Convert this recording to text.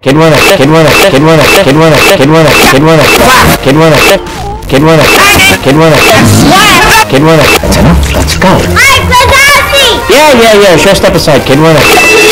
Kid winner, kid winner, kid winner, kid winner, kid winner, kid winner, kid winner, kid winner, kid winner, kid winner. That's enough, let's go. Alright, Bradowski! Yeah, sure, step aside, kid winner.